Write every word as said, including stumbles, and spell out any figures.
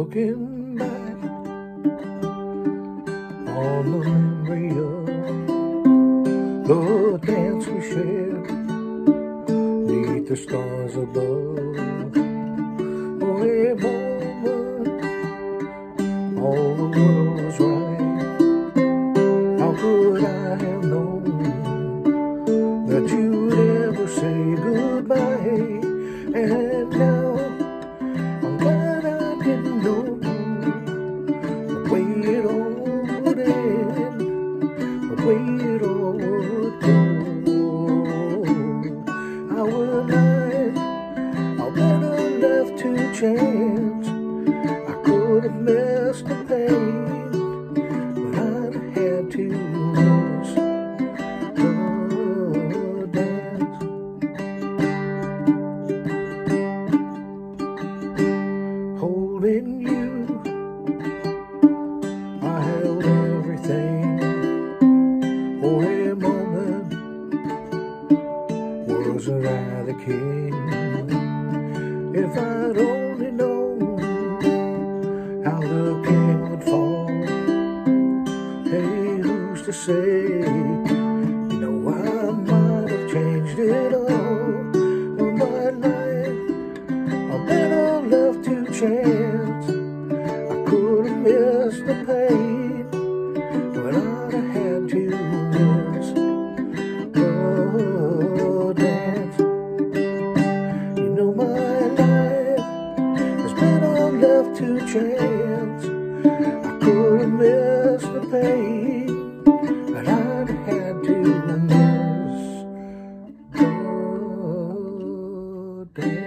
Looking back on the memory of the dance we shared neath the stars above. For a moment, all the world was right. How could I have known that you'd ever say goodbye? And now I'm glad I didn't know the way it all would end, the way it all would go. How would I, how better left to chance. I could have missed the pain, but I'd had to miss the dance. Holding you, I held everything. For a moment, wasn't I the king? If I'd only known how the king would fall. Hey, who's to say? You know, I might have changed it all. Well, my life, I better left to chance. I could have missed the pain, but I'd have had to miss the dance. You know, my life has been all left to chance. I could have missed the pain, but I'd have had to miss the dance.